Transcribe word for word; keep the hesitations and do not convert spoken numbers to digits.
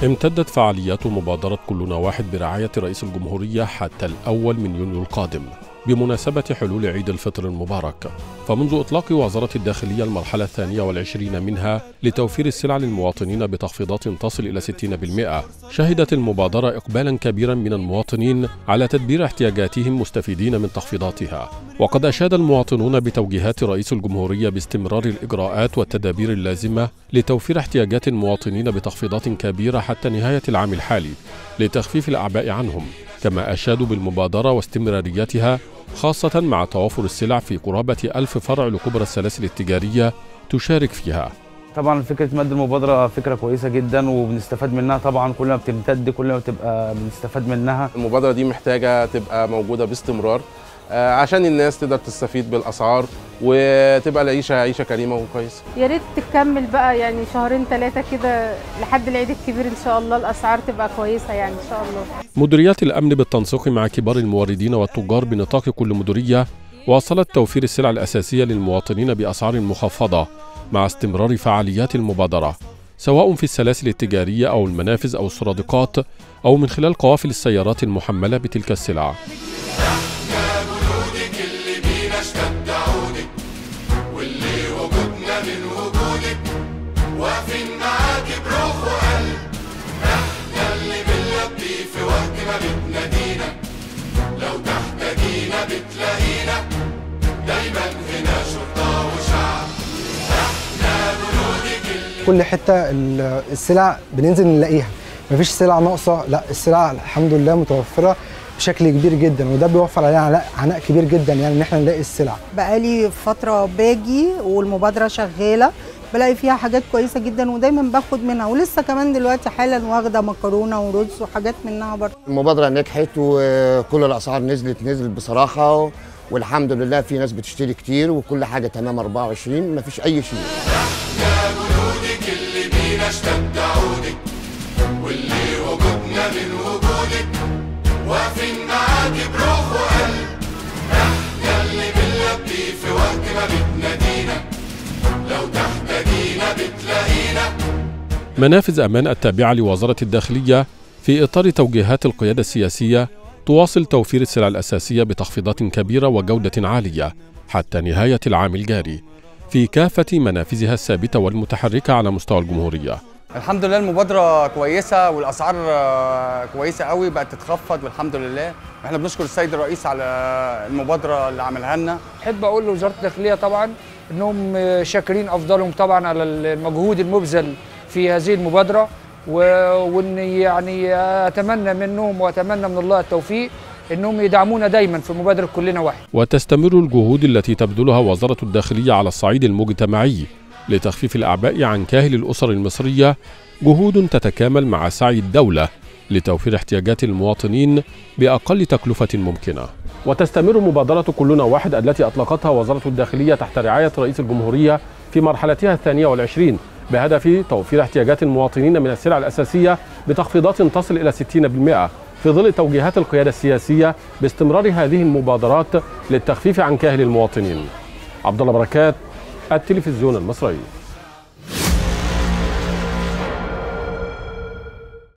امتدت فعاليات مبادرة كلنا واحد برعاية رئيس الجمهورية حتى الأول من يونيو القادم بمناسبة حلول عيد الفطر المبارك. فمنذ إطلاق وزارة الداخلية المرحلة الثانية والعشرين منها لتوفير السلع للمواطنين بتخفيضات تصل إلى ستين بالمئة، شهدت المبادرة إقبالا كبيرا من المواطنين على تدبير احتياجاتهم مستفيدين من تخفيضاتها. وقد أشاد المواطنون بتوجيهات رئيس الجمهورية باستمرار الإجراءات والتدابير اللازمة لتوفير احتياجات المواطنين بتخفيضات كبيرة حتى نهاية العام الحالي لتخفيف الأعباء عنهم. كما أشادوا بالمبادرة واستمراريتها خاصة مع توافر السلع في قرابة ألف فرع لكبرى السلاسل التجارية تشارك فيها. طبعا فكرة مد المبادرة فكرة كويسة جدا وبنستفاد منها طبعا، كل ما بتمتد كل ما بتبقى بنستفاد منها. المبادرة دي محتاجة تبقى موجودة باستمرار عشان الناس تقدر تستفيد بالأسعار وتبقى العيشة عيشة كريمة وكويسة. يا ريت تكمل بقى يعني شهرين ثلاثة كده لحد العيد الكبير إن شاء الله، الأسعار تبقى كويسة يعني إن شاء الله. مديريات الأمن بالتنسيق مع كبار الموردين والتجار بنطاق كل مديرية واصلت توفير السلع الأساسية للمواطنين بأسعار مخفضة مع استمرار فعاليات المبادرة، سواء في السلاسل التجارية أو المنافذ أو السرادقات أو من خلال قوافل السيارات المحملة بتلك السلع. واقفين معاكي بروح وقلب، احنا اللي بنلبي في وقت ما بتنادينا، لو تحتاجينا بتلاقينا، دايما هنا شرطة وشعب، احنا جنودك اللي كل حتة السلع بننزل نلاقيها، مفيش سلع ناقصة، لا السلع الحمد لله متوفرة بشكل كبير جدا، وده بيوفر علينا عناء كبير جدا يعني ان احنا نلاقي السلع. بقالي فترة باجي والمبادرة شغالة، بلاقي فيها حاجات كويسه جدا ودايما باخد منها، ولسه كمان دلوقتي حالا واخده مكرونه ورز وحاجات منها برضه. المبادره نجحت وكل الاسعار نزلت نزلت بصراحه، والحمد لله في ناس بتشتري كتير وكل حاجه تمام أربعة وعشرين مفيش اي شيء. احنا جنودك اللي بينا اشتد عودك، واللي وجودنا من وجودك، واقفين معاكي بروح وقلب، احنا اللي بنلبي في وقت ما بتنادينا، لو تحتاجينا بتلاقينا. منافذ أمان التابعة لوزارة الداخلية في إطار توجيهات القيادة السياسية تواصل توفير السلع الأساسية بتخفيضات كبيرة وجودة عالية حتى نهاية العام الجاري في كافة منافذها الثابتة والمتحركة على مستوى الجمهورية. الحمد لله المبادرة كويسة والأسعار كويسة قوي بقت تتخفض والحمد لله. احنا بنشكر السيد الرئيس على المبادرة اللي عملها لنا. أحب أقول لوزارة الداخلية طبعا إنهم شاكرين أفضلهم طبعا على المجهود المبذل في هذه المبادرة، وإن يعني أتمنى منهم وأتمنى من الله التوفيق إنهم يدعمونا دايما في مبادرة كلنا واحد. وتستمر الجهود التي تبذلها وزارة الداخلية على الصعيد المجتمعي لتخفيف الأعباء عن كاهل الأسر المصرية، جهود تتكامل مع سعي الدولة لتوفير احتياجات المواطنين بأقل تكلفة ممكنة. وتستمر مبادرة كلنا واحد التي أطلقتها وزارة الداخلية تحت رعاية رئيس الجمهورية في مرحلتها الثانية والعشرين بهدف توفير احتياجات المواطنين من السلع الأساسية بتخفيضات تصل إلى ستين بالمئة في ظل توجيهات القيادة السياسية باستمرار هذه المبادرات للتخفيف عن كاهل المواطنين. عبد الله بركات، التلفزيون المصري.